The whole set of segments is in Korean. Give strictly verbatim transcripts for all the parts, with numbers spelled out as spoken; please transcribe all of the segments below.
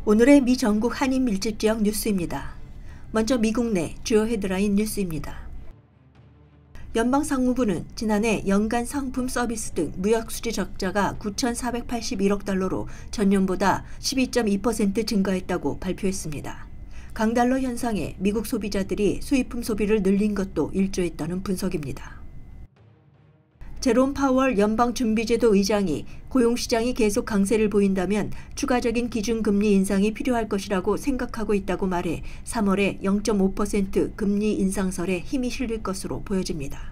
오늘의 미 전국 한인 밀집 지역 뉴스입니다. 먼저 미국 내 주요 헤드라인 뉴스입니다. 연방상무부는 지난해 연간 상품 서비스 등 무역수지 적자가 구천사백팔십일억 달러로 전년보다 십이 점 이 퍼센트 증가했다고 발표했습니다. 강달러 현상에 미국 소비자들이 수입품 소비를 늘린 것도 일조했다는 분석입니다. 제롬 파월 연방준비제도 의장이 고용시장이 계속 강세를 보인다면 추가적인 기준금리 인상이 필요할 것이라고 생각하고 있다고 말해 삼월에 영 점 오 퍼센트 금리 인상설에 힘이 실릴 것으로 보여집니다.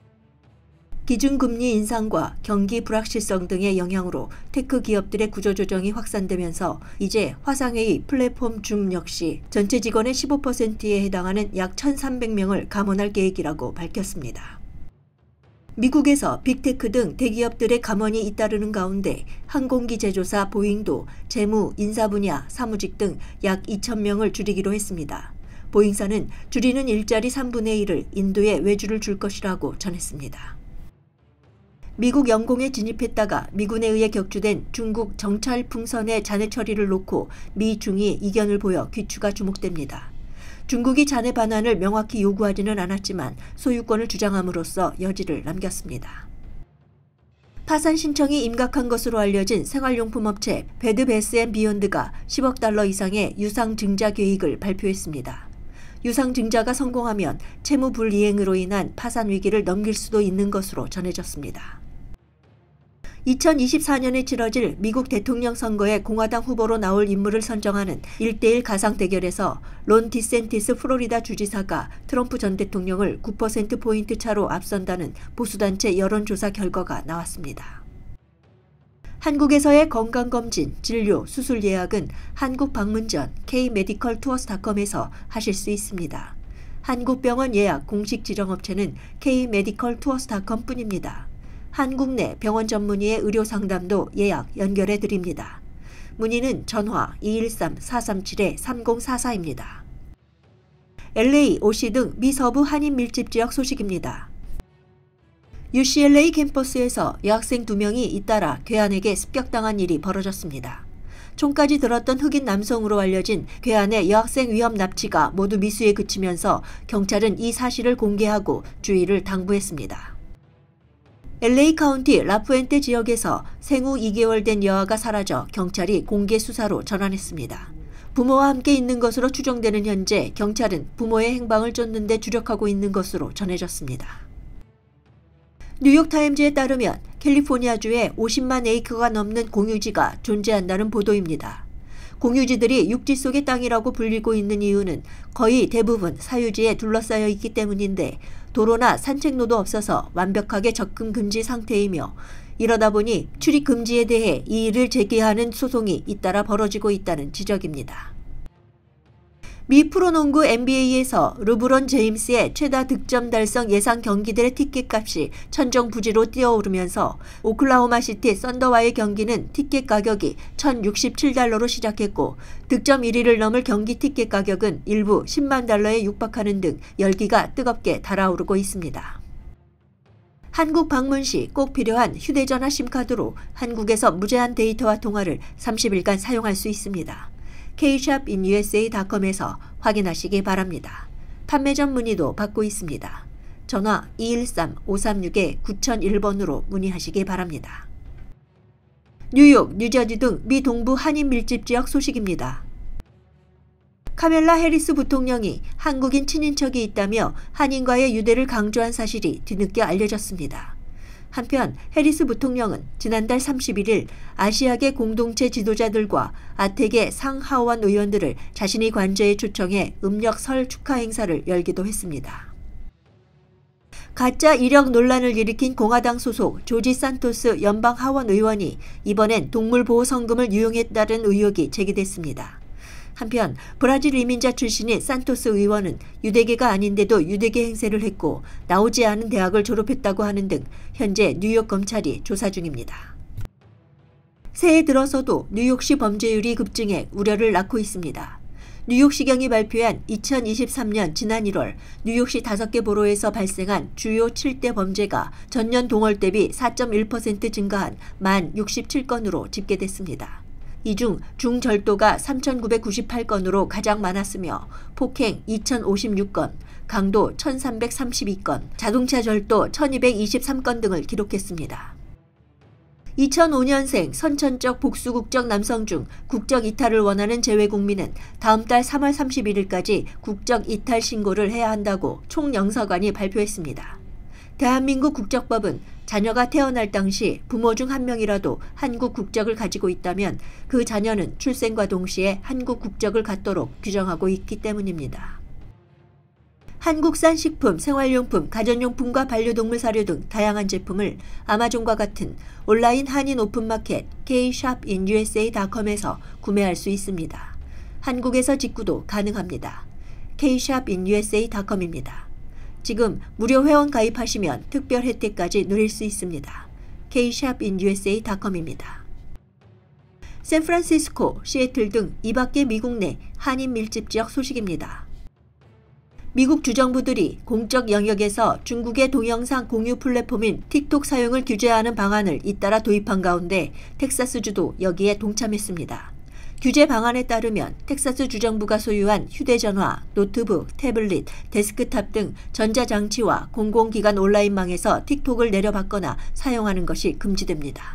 기준금리 인상과 경기 불확실성 등의 영향으로 테크 기업들의 구조조정이 확산되면서 이제 화상회의 플랫폼 줌 역시 전체 직원의 십오 퍼센트에 해당하는 약 천삼백 명을 감원할 계획이라고 밝혔습니다. 미국에서 빅테크 등 대기업들의 감원이 잇따르는 가운데 항공기 제조사 보잉도 재무, 인사 분야, 사무직 등 약 이천 명을 줄이기로 했습니다. 보잉사는 줄이는 일자리 삼분의 일을 인도에 외주를 줄 것이라고 전했습니다. 미국 영공에 진입했다가 미군에 의해 격추된 중국 정찰 풍선의 잔해 처리를 놓고 미 중이 이견을 보여 귀추가 주목됩니다. 중국이 잔해 반환을 명확히 요구하지는 않았지만 소유권을 주장함으로써 여지를 남겼습니다. 파산 신청이 임박한 것으로 알려진 생활용품 업체 베드 베스 앤 비욘드가 십억 달러 이상의 유상증자 계획을 발표했습니다. 유상증자가 성공하면 채무 불이행으로 인한 파산 위기를 넘길 수도 있는 것으로 전해졌습니다. 이천이십사 년에 치러질 미국 대통령 선거에 공화당 후보로 나올 인물을 선정하는 일 대일 가상 대결에서 론 디센티스 플로리다 주지사가 트럼프 전 대통령을 구 퍼센트 포인트 차로 앞선다는 보수단체 여론조사 결과가 나왔습니다. 한국에서의 건강검진, 진료, 수술 예약은 한국 방문 전 케이 메디컬 투어스 닷컴에서 하실 수 있습니다. 한국병원 예약 공식 지정업체는 케이 메디컬 투어스 닷컴 뿐입니다. 한국 내 병원 전문의의 의료 상담도 예약 연결해 드립니다. 문의는 전화 이일삼 사삼칠 삼공사사입니다. 엘에이, 오씨 등 미 서부 한인 밀집 지역 소식입니다. 유씨엘에이 캠퍼스에서 여학생 두 명이 잇따라 괴한에게 습격당한 일이 벌어졌습니다. 총까지 들었던 흑인 남성으로 알려진 괴한의 여학생 위험 납치가 모두 미수에 그치면서 경찰은 이 사실을 공개하고 주의를 당부했습니다. 엘에이 카운티 라푸엔테 지역에서 생후 이 개월 된 여아가 사라져 경찰이 공개 수사로 전환했습니다. 부모와 함께 있는 것으로 추정되는 현재 경찰은 부모의 행방을 쫓는 데 주력하고 있는 것으로 전해졌습니다. 뉴욕타임즈에 따르면 캘리포니아주에 오십만 에이커가 넘는 공유지가 존재한다는 보도입니다. 공유지들이 육지 속의 땅이라고 불리고 있는 이유는 거의 대부분 사유지에 둘러싸여 있기 때문인데 도로나 산책로도 없어서 완벽하게 접근 금지 상태이며 이러다 보니 출입 금지에 대해 이의를 제기하는 소송이 잇따라 벌어지고 있다는 지적입니다. 미 프로농구 엔비에이에서 르브론 제임스의 최다 득점 달성 예상 경기들의 티켓값이 천정부지로 뛰어오르면서 오클라호마 시티 썬더와의 경기는 티켓 가격이 천육십칠 달러로 시작했고 득점 일 위를 넘을 경기 티켓 가격은 일부 십만 달러에 육박하는 등 열기가 뜨겁게 달아오르고 있습니다. 한국 방문 시 꼭 필요한 휴대전화 심카드로 한국에서 무제한 데이터와 통화를 삼십 일간 사용할 수 있습니다. 케이샵 인 유에스에이 닷컴에서 확인하시기 바랍니다. 판매점 문의도 받고 있습니다. 전화 이일삼 오삼육 구공공일 번으로 문의하시기 바랍니다. 뉴욕, 뉴저지 등 미 동부 한인 밀집 지역 소식입니다. 카멜라 해리스 부통령이 한국인 친인척이 있다며 한인과의 유대를 강조한 사실이 뒤늦게 알려졌습니다. 한편 해리스 부통령은 지난달 삼십일 일 아시아계 공동체 지도자들과 아텍의 상하원 의원들을 자신의 관저에 초청해 음력 설 축하 행사를 열기도 했습니다. 가짜 이력 논란을 일으킨 공화당 소속 조지 산토스 연방 하원 의원이 이번엔 동물보호 성금을 유용했다는 의혹이 제기됐습니다. 한편 브라질 이민자 출신인 산토스 의원은 유대계가 아닌데도 유대계 행세를 했고 나오지 않은 대학을 졸업했다고 하는 등 현재 뉴욕 검찰이 조사 중입니다. 새해 들어서도 뉴욕시 범죄율이 급증해 우려를 낳고 있습니다. 뉴욕시경이 발표한 이천이십삼 년 지난 일월 뉴욕시 다섯 개 보로에서 발생한 주요 칠 대 범죄가 전년 동월 대비 사 점 일 퍼센트 증가한 만 육십칠 건으로 집계됐습니다. 이 중 중절도가 삼천구백구십팔 건으로 가장 많았으며 폭행 이천오십육 건, 강도 천삼백삼십이 건, 자동차 절도 천이백이십삼 건 등을 기록했습니다. 이천오 년생 선천적 복수국적 남성 중 국적 이탈을 원하는 재외국민은 다음 달 삼월 삼십일일까지 국적 이탈 신고를 해야 한다고 총영사관이 발표했습니다. 대한민국 국적법은 자녀가 태어날 당시 부모 중 한 명이라도 한국 국적을 가지고 있다면 그 자녀는 출생과 동시에 한국 국적을 갖도록 규정하고 있기 때문입니다. 한국산 식품, 생활용품, 가전용품과 반려동물 사료 등 다양한 제품을 아마존과 같은 온라인 한인 오픈마켓 케이 샵 인 유 에스 에이 닷컴에서 구매할 수 있습니다. 한국에서 직구도 가능합니다. 케이 샵 인 유 에스 에이 닷컴입니다. 지금 무료 회원 가입하시면 특별 혜택까지 누릴 수 있습니다. 케이 샵 인 유 에스 에이 닷컴입니다. 샌프란시스코, 시애틀 등 이 밖의 미국 내 한인 밀집 지역 소식입니다. 미국 주정부들이 공적 영역에서 중국의 동영상 공유 플랫폼인 틱톡 사용을 규제하는 방안을 잇따라 도입한 가운데 텍사스주도 여기에 동참했습니다. 규제 방안에 따르면 텍사스 주정부가 소유한 휴대전화, 노트북, 태블릿, 데스크탑 등 전자장치와 공공기관 온라인망에서 틱톡을 내려받거나 사용하는 것이 금지됩니다.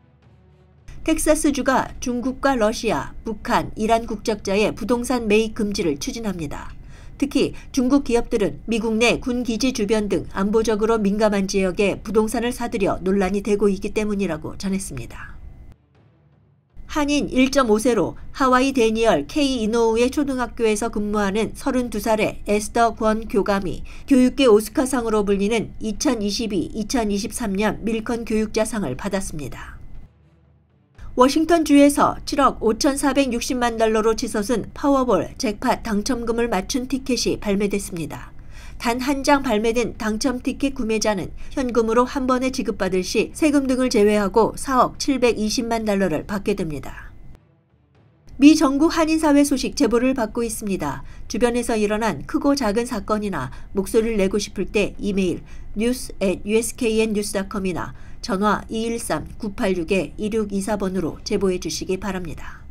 텍사스주가 중국과 러시아, 북한, 이란 국적자의 부동산 매입 금지를 추진합니다. 특히 중국 기업들은 미국 내 군기지 주변 등 안보적으로 민감한 지역에 부동산을 사들여 논란이 되고 있기 때문이라고 전했습니다. 한인 일 점 오 세로 하와이 데니얼 K 이노우의 초등학교에서 근무하는 서른두 살의 에스더 권 교감이 교육계 오스카상으로 불리는 이천이십이 이천이십삼 년 밀컨 교육자상을 받았습니다. 워싱턴주에서 칠억 오천사백육십만 달러로 치솟은 파워볼 잭팟 당첨금을 맞춘 티켓이 발매됐습니다. 단 한 장 발매된 당첨 티켓 구매자는 현금으로 한 번에 지급받을 시 세금 등을 제외하고 사억 칠백이십만 달러를 받게 됩니다. 미 전국 한인사회 소식 제보를 받고 있습니다. 주변에서 일어난 크고 작은 사건이나 목소리를 내고 싶을 때 이메일 뉴스 앳 유 에스 케이 엔 뉴스 닷컴이나 전화 이일삼 구팔육 이육이사 번으로 제보해 주시기 바랍니다.